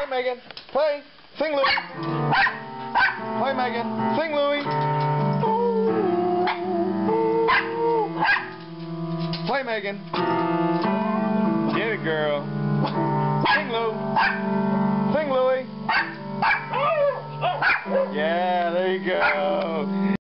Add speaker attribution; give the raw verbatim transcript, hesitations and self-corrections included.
Speaker 1: Play, Megan. Play. Sing, Louie. Play, Megan. Sing, Louie. Play, Megan. Get it, girl. Sing, Lou. Sing, Louie. Yeah, there you go.